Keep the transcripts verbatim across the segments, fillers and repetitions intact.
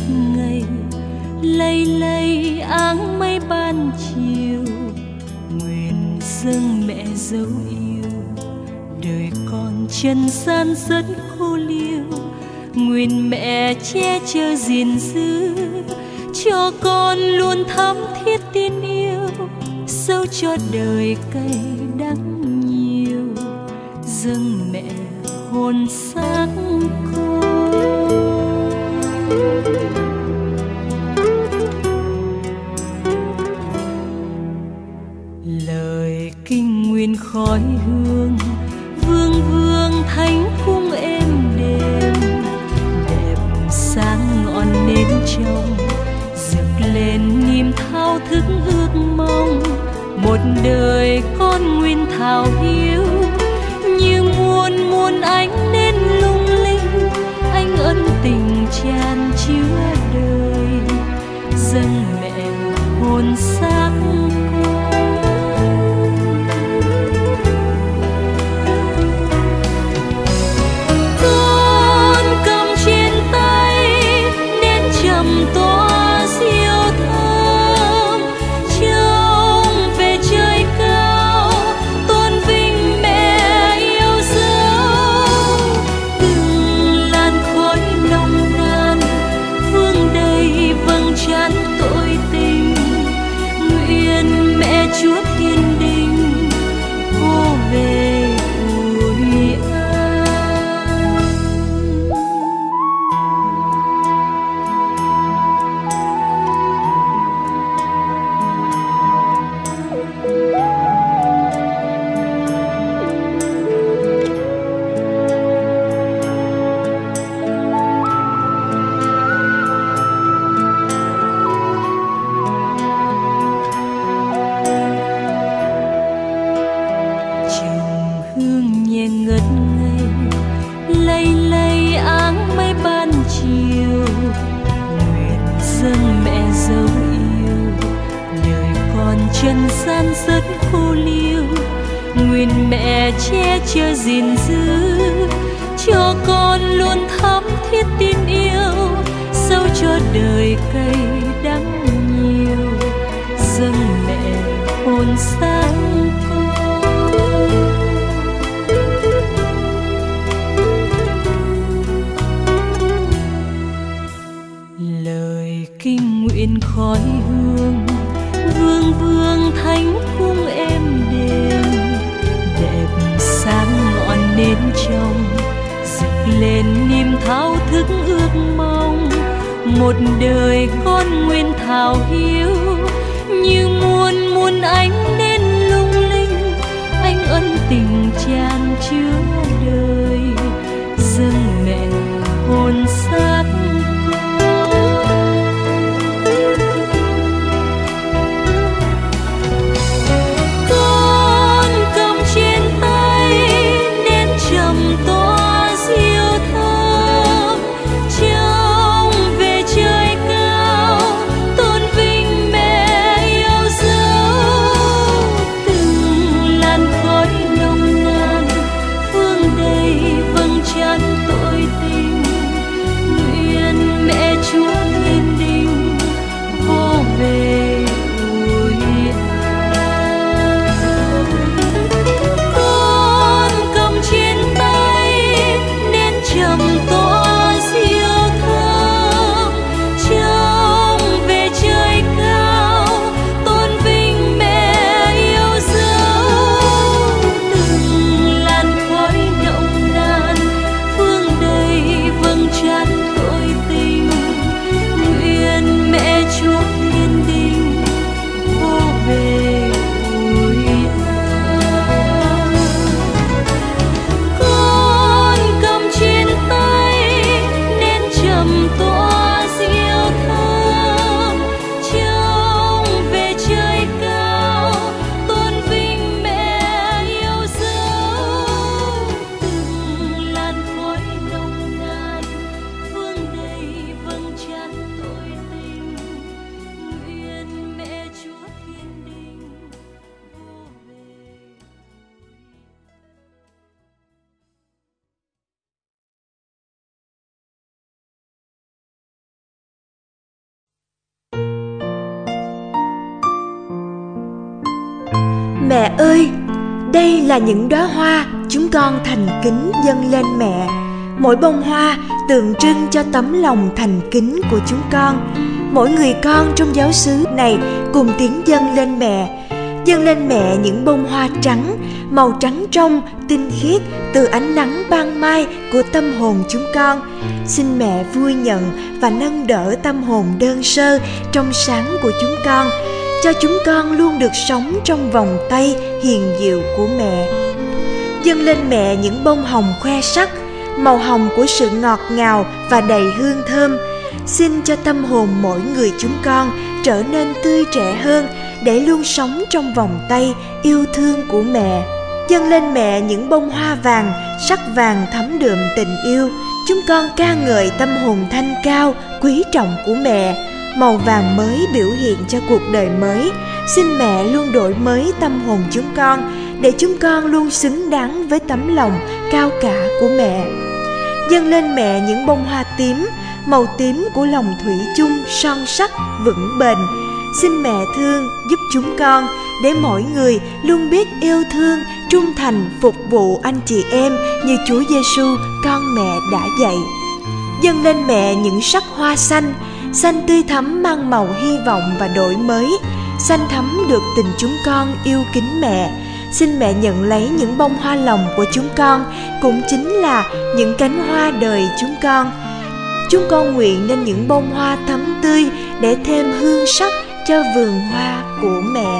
ngây, lây lây áng mây ban chiều. Nguyện dâng mẹ dấu yêu, đời con chân gian rất khô liêu. Nguyện mẹ che chở gìn giữ, cho con luôn thắm thiết tin yêu. Dẫu cho đời cay đắng nhiều, dâng mẹ hồn xác con. Lời kinh nguyện khói hương, vương vương thánh cung êm đềm. Đẹp sáng ngọn nến trong, rực lên niềm thao thức ước mong. Một đời con nguyên thảo hiếu, như muôn muôn ánh nến lung linh. Anh ân tình tràn chứa đời, dâng mẹ hồn xác con. Cầm trên tay nén trầm tỏa diệu thơm, trông về trời cao tôn vinh mẹ yêu dấu. Từng làn khói nồng nàn hương đầy vầng trán tội tình. Nguyện mẹ Chúa Thiên Đình vô về ủi an. Trầm hương nhẹ ngất ngây, lây lây áng mây ban chiều. Nguyện dâng mẹ dấu yêu, đời con chân gian rất khô liêu. Nguyện mẹ che chở gìn giữ, cho con luôn thắm thiết tin yêu. Dẫu cho đời cay đắng nhiều, dâng mẹ hồn xác con. Lời kinh nguyện khói hương, vương vương thánh cung êm đềm. Đẹp sáng ngọn nến trong, rực lên niềm thao thức ước mong. Một đời con nguyên thảo hiếu, như muôn muôn ánh nến lung linh. Anh ân tình tràn chứa đời, dâng mẹ hồn xác con. Cầm trên tay nén trầm tỏa diệu thơm, trông về trời cao tôn vinh mẹ yêu dấu. Từng làn khói nồng nàn hương đầy Mẹ ơi, đây là những đóa hoa chúng con thành kính dâng lên mẹ. Mỗi bông hoa tượng trưng cho tấm lòng thành kính của chúng con. Mỗi người con trong giáo xứ này cùng tiếng dâng lên mẹ. Dâng lên mẹ những bông hoa trắng, màu trắng trong, tinh khiết từ ánh nắng ban mai của tâm hồn chúng con. Xin mẹ vui nhận và nâng đỡ tâm hồn đơn sơ, trong sáng của chúng con, cho chúng con luôn được sống trong vòng tay hiền diệu của mẹ. Dâng lên mẹ những bông hồng khoe sắc, màu hồng của sự ngọt ngào và đầy hương thơm. Xin cho tâm hồn mỗi người chúng con trở nên tươi trẻ hơn, để luôn sống trong vòng tay yêu thương của mẹ. Dâng lên mẹ những bông hoa vàng, sắc vàng thấm đượm tình yêu. Chúng con ca ngợi tâm hồn thanh cao, quý trọng của mẹ. Màu vàng mới biểu hiện cho cuộc đời mới. Xin mẹ luôn đổi mới tâm hồn chúng con, để chúng con luôn xứng đáng với tấm lòng cao cả của mẹ. Dâng lên mẹ những bông hoa tím, màu tím của lòng thủy chung son sắc vững bền. Xin mẹ thương giúp chúng con, để mỗi người luôn biết yêu thương, trung thành phục vụ anh chị em như Chúa Giêsu con mẹ đã dạy. Dâng lên mẹ những sắc hoa xanh, xanh tươi thắm mang màu hy vọng và đổi mới. Xanh thắm được tình chúng con yêu kính mẹ. Xin mẹ nhận lấy những bông hoa lòng của chúng con, cũng chính là những cánh hoa đời chúng con. Chúng con nguyện nên những bông hoa thắm tươi, để thêm hương sắc cho vườn hoa của mẹ.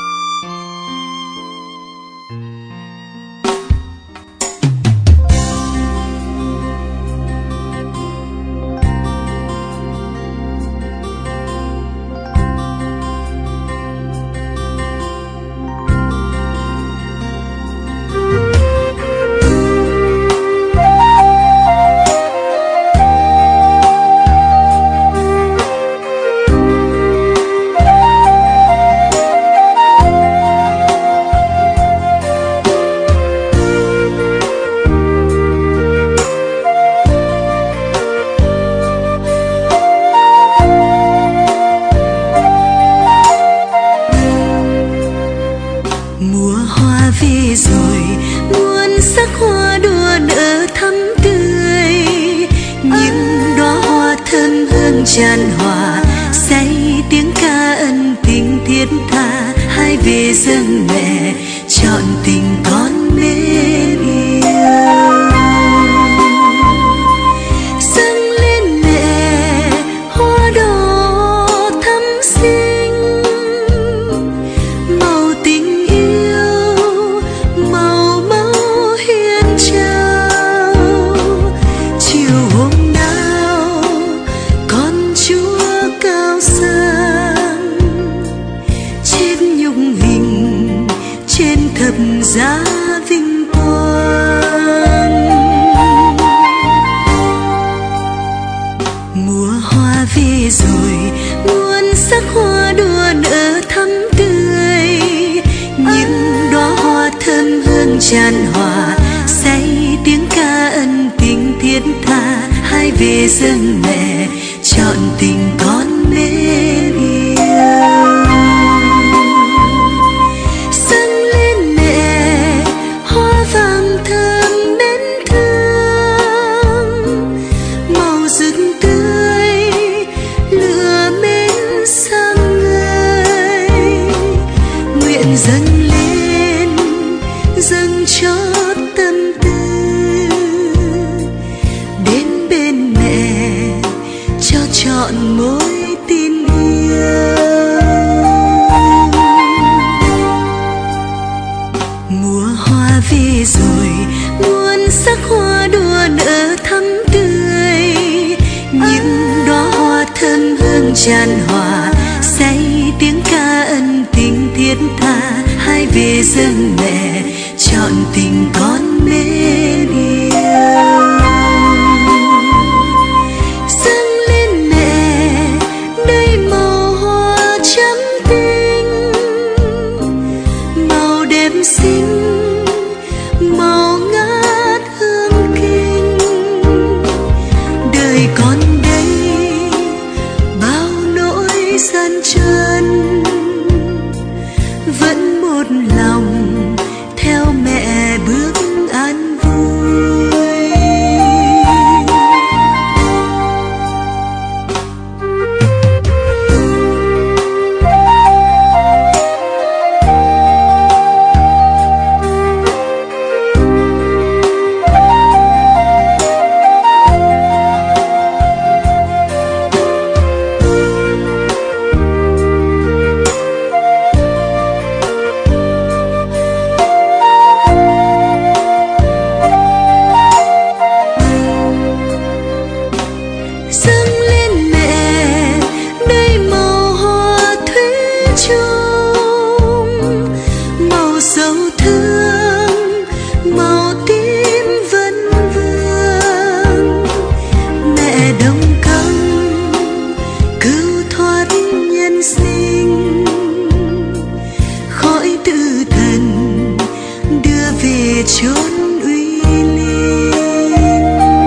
Tràn hòa say tiếng ca ân tình thiết tha, hai về dâng mẹ trọn tình con mến yêu. Dâng lên mẹ hoa đỏ thắm xinh, màu tình yêu màu máu hiến trao. Chiều hôm cao sang trên nhung hình, trên thập giá vinh quang. Mùa hoa về rồi, muôn sắc hoa đua nở thắm tươi. Những đóa hoa thơm hương tràn hòa, say tiếng ca ân tình thiết tha, hai về dâng mẹ trọn tình con mến yêu. Dâng lên mẹ hoa vàng thơm mến thương, màu rực tươi lửa mến sang người. Nguyện dâng lên dâng cho tâm tư, đến bên mẹ cho trọn mối tin yêu. Mùa hoa về rồi, muôn sắc hoa đua nở thắm tươi. Những đóa hoa thơm hương tràn hòa, say tiếng ca ân tình thiết tha, hai về dâng mẹ trọn tình con mến yêu. Xinh màu ngát hương kinh, đời con đây bao nỗi gian truân, vẫn một lòng sinh, khói tử thần đưa về chốn uy linh.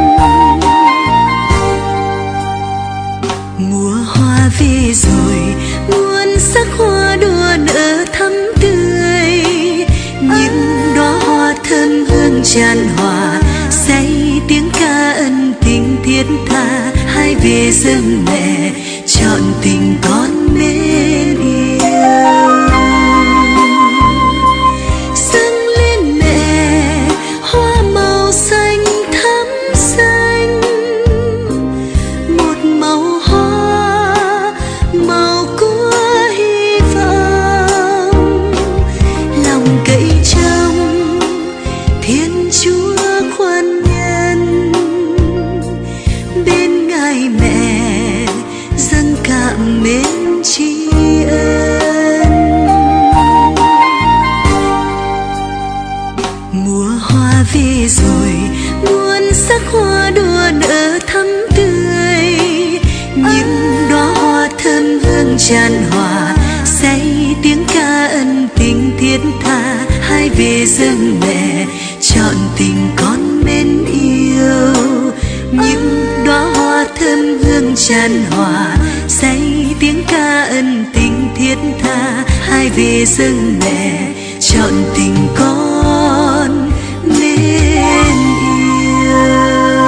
Mùa hoa về rồi, muôn sắc hoa đua nở thắm tươi, những đóa hoa thơm hương tràn hòa, say tiếng ca ân tình thiết tha. Hai về dâng mẹ trọn tình con mến yêu. Dâng lên mẹ hoa màu xanh thắm xanh, một màu hoa màu của hy vọng. Lòng cậy trông Thiên Chúa khoan nhân, bên Ngài mẹ dâng cảm mến tri ân. Mùa hoa về rồi, muôn sắc hoa đua nở thắm tươi, những đóa hoa thơm hương tràn hòa, say tiếng ca ân tình thiết tha. Hai về dâng mẹ trọn tình con mến yêu, những đóa hoa thơm hương tràn hòa, say tiếng ca ân tình thiết tha. Hai về dâng mẹ trọn tình con mến yêu.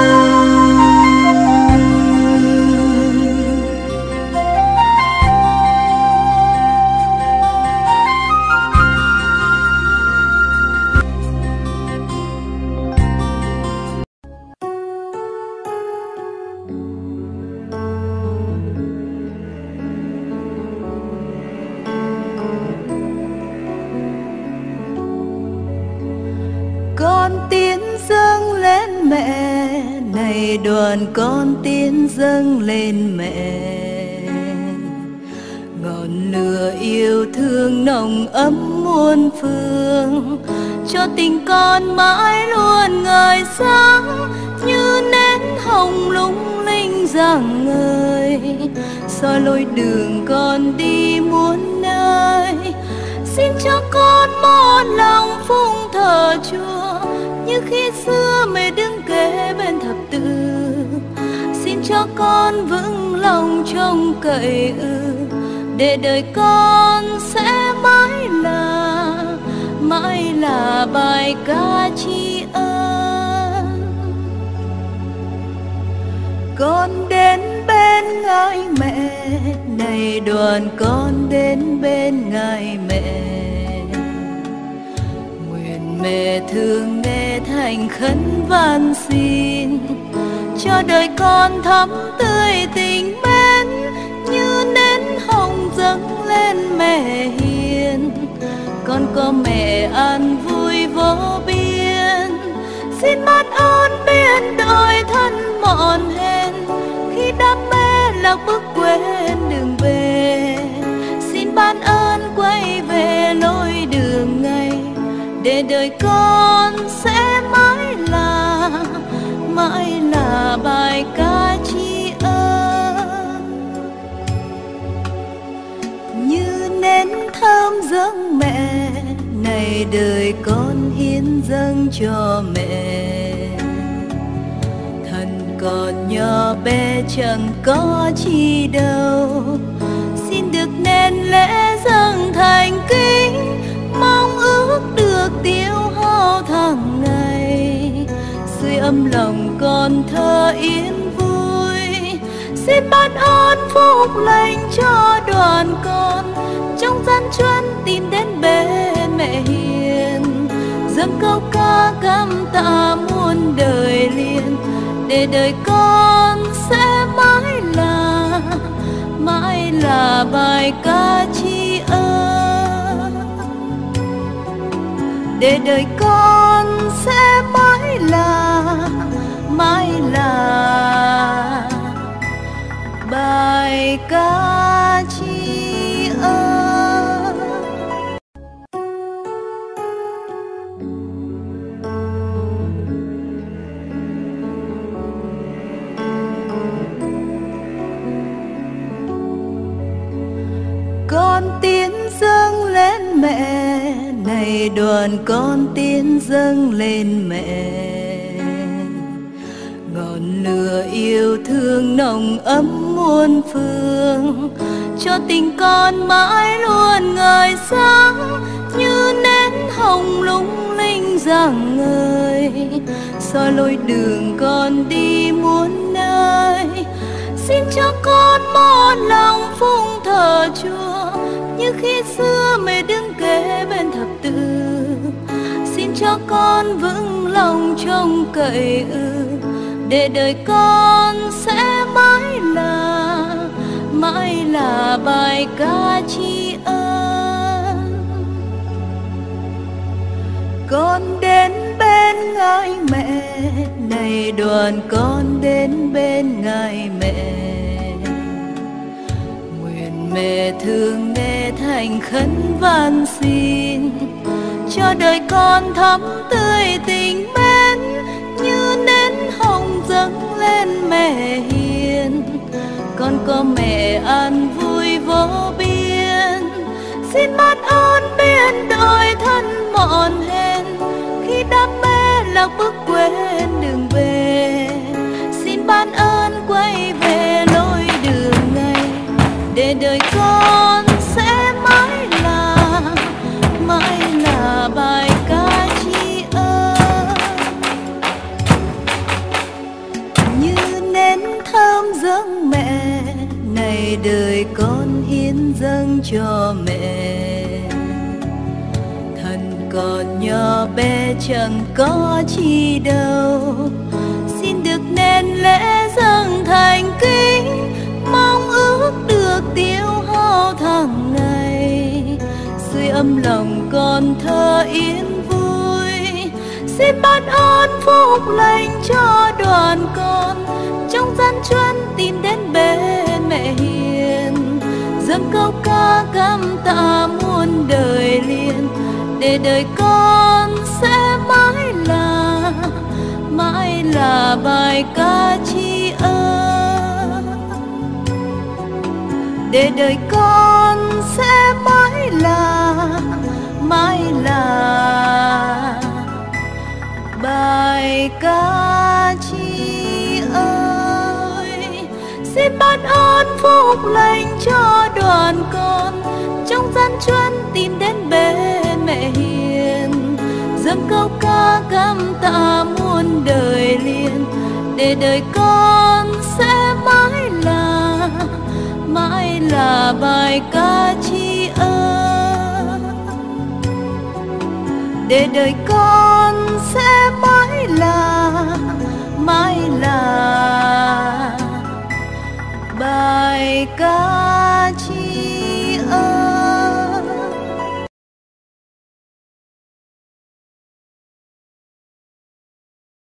Con tiến dâng lên mẹ, này đoàn con tiến dâng lên mẹ. Ngọn lửa yêu thương nồng ấm muôn phương, cho tình con mãi luôn ngời sáng, như nến hồng lung linh rạng ngời, soi lối đường con đi muôn nơi. Xin cho con một lòng phụng thờ Chúa, như khi xưa mẹ đứng kế bên thập tự. Xin cho con vững lòng trông cậy ư, để đời con sẽ mãi là mãi là bài ca tri ân. Con đến bên Ngài mẹ, này đoàn con đến bên Ngài mẹ. Nguyện mẹ thương nghe thành khấn van xin, cho đời con thắm tươi tình mến, như nến hồng dâng lên mẹ hiền. Con có mẹ an vui vô biên, xin ban ơn biến đổi thân mòn hèn, khi đam mê lạc bước quên đường về. Xin ban ơn quay về lối đường ngày, để đời con sẽ mãi là mãi là bài ca tri ân. Như nến thơm dâng mẹ, này đời con hiến dâng cho mẹ. Thân còn nhỏ bé chẳng có chi đâu, xin được nên lễ dâng thành kính, mong ước được tiêu hao tháng ngày, sưởi ấm lòng con thơ yên vui. Xin ban ơn phúc lành cho đoàn con, trong gian truân tìm đến bên mẹ hiền, dâng câu ca cảm tạ muôn đời liền, để đời con sẽ mãi là mãi là bài ca tri ân. Để đời con sẽ mãi là mãi là bài ca tri ân. Con tiến dâng lên mẹ, này đoàn con tiến dâng lên mẹ. Ngọn lửa yêu thương nồng ấm muôn phương, cho tình con mãi luôn ngời sáng, như nến hồng lung linh rạng ngời, soi lối đường con đi muôn nơi. Xin cho con một lòng phụng thờ Chúa, như khi xưa mẹ đứng kế bên thập tự. Xin cho con vững lòng trông cậy ư, để đời con sẽ mãi là, mãi là bài ca tri ân. Con đến bên ngài mẹ, này đoàn con đến bên ngài mẹ. Nguyện mẹ thương nghe thành khấn van xin, cho đời con thắm tươi tình mến, như nến hồng dâng lên mẹ hiền. Con có mẹ an vui vô biên, xin ban ơn biến đổi thân mòn hèn, khi đam mê lạc bước quên đường về. Xin ban ơn quay về lối đường này, để đời con sẽ mãi là, mãi là bài ca tri ân. Như nến thơm dâng mẹ, này đời con hiến dâng cho mẹ. Thân còn nhỏ bé chẳng có chi đâu, xin được nên lễ dâng thành kính, mong ước được tiêu hao tháng ngày, dưới âm lòng con thơ yên vui. Xin ban ơn phúc lành cho đoàn con, trong gian truân tìm đến bên mẹ hiền, dâng câu ca cảm tạ muôn đời liền, để đời con sẽ mãi là, mãi là bài ca tri ân. Để đời con sẽ mãi là, mãi là bài ca tri ơi. Xin ban ơn phúc lành cho đoàn con, trong gian truân tìm đến bên mẹ hiền, dâng câu ca cảm tạ muôn đời liền, để đời con sẽ mãi là, mãi là bài ca tri ân. Để đời con sẽ mãi là, mãi là bài ca